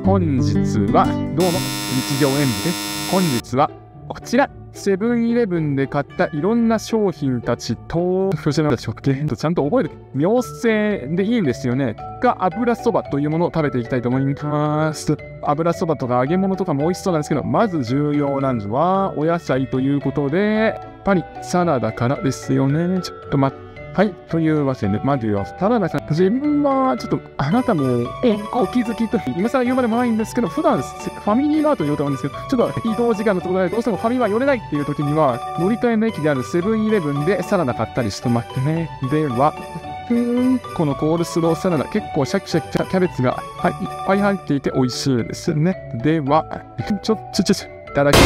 本日はどうも日常演舞です。本日はこちらセブンイレブンで買ったいろんな商品たちと、そして食券とちゃんと覚える妙正でいいんですよねが油そばというものを食べていきたいと思います。油そばとか揚げ物とかも美味しそうなんですけど、まず重要なのはお野菜ということで、やっぱりサラダからですよね。ちょっと待って。はい。というわけで、まずはサラダさん。自分は、ちょっと、あなたも、お気づきと、今更言うまでもないんですけど、普段、ファミリーマートに寄ると思うんですけど、ちょっと移動時間のところで、どうしてもファミマ寄れないっていう時には、乗り換えの駅であるセブンイレブンでサラダ買ったりしてましてね。では、このコールスローサラダ、結構シャキシャキキャベツが、いっぱい入っていて美味しいですね。では、いただきます。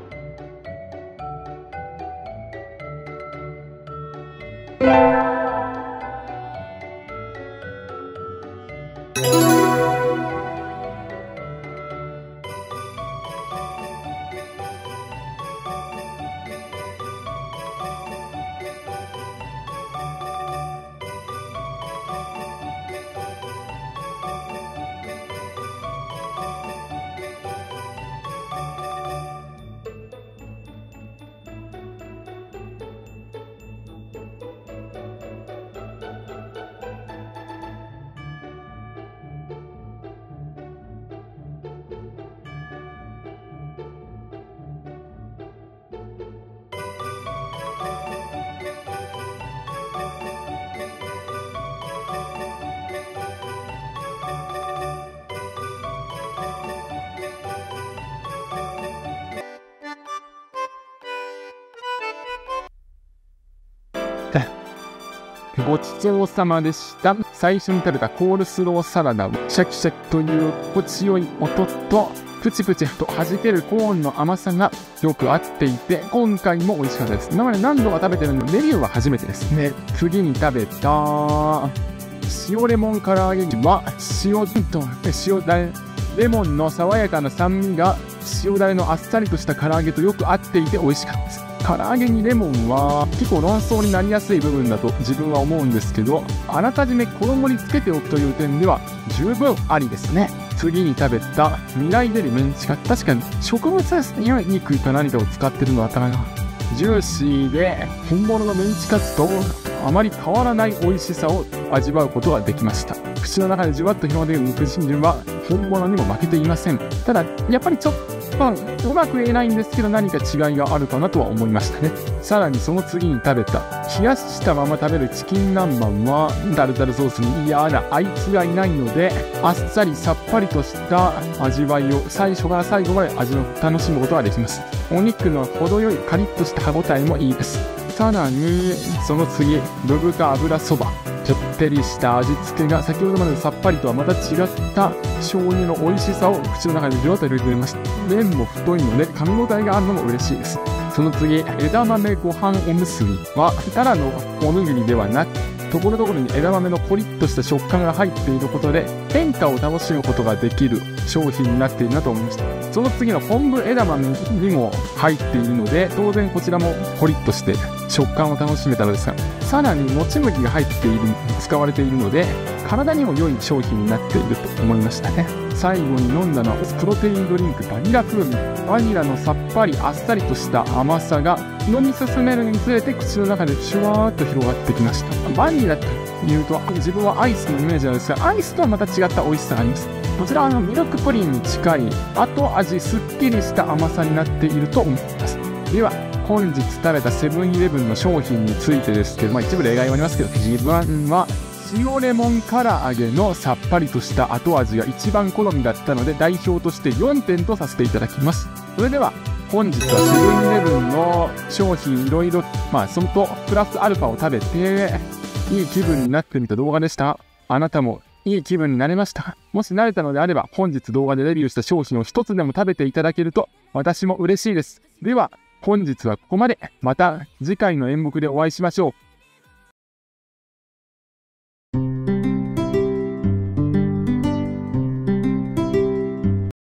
ごちそうさまでした。最初に食べたコールスローサラダはシャキシャキという心地よい音とプチプチと弾けるコーンの甘さがよく合っていて、今回も美味しかったです。今まで何度か食べてるのでレビューは初めてですね。次に食べた塩レモン唐揚げは塩だれレモンの爽やかな酸味が塩だれのあっさりとした唐揚げとよく合っていて美味しかったです。唐揚げにレモンは結構論争になりやすい部分だと自分は思うんですけど、あらかじめ衣につけておくという点では十分ありですね。次に食べた未来デリメンチカ、確かに植物肉か何かを使ってるのは頭がジューシーで本物のメンチカツとあまり変わらない美味しさを味わうことができました。口の中でじわっと広がる肉汁は本物にも負けていません。ただやっぱりちょっとうまく言えないんですけど、何か違いがあるかなとは思いましたね。さらにその次に食べた冷やしたまま食べるチキン南蛮はタルタルソースに嫌なあいつがいないので、あっさりさっぱりとした味わいを最初から最後まで楽しむことができます。お肉の程よいカリッとした歯ごたえもいいです。さらにその次、ブブカ油そば、ちょってりした味付けが先ほどまでのさっぱりとはまた違った醤油の美味しさを口の中でじわっと入れてくれました。麺も太いので噛み応えがあるのも嬉しいです。その次、枝豆ご飯おむすびはただのおにぎりではなく、ところどころに枝豆のコリッとした食感が入っていることで変化を楽しむことができる商品になっているなと思いました。その次の昆布枝豆にも入っているので、当然こちらもコリッとして食感を楽しめたのですが、さらにもち麦が入っている使われているので体にも良い商品になっていると思いましたね。最後に飲んだのはプロテインドリンクバニラ風味。バニラのさっぱりあっさりとした甘さが飲み進めるにつれて口の中でシュワーっと広がってきました。バニラというと自分はアイスのイメージなんですが、アイスとはまた違った美味しさがあります。こちらはミルクプリンに近い後味すっきりした甘さになっていると思います。では本日食べたセブンイレブンの商品についてですけど、一部例外はありますけど、自分は塩レモン唐揚げのさっぱりとした後味が一番好みだったので代表として4点とさせていただきます。それでは本日はセブンイレブンの商品いろいろそのとプラスアルファを食べていい気分になってみた動画でした。あなたもいい気分になれましたか？もし慣れたのであれば本日動画でレビューした商品を一つでも食べていただけると私も嬉しいです。では本日はここまで。また次回の演目でお会いしましょう。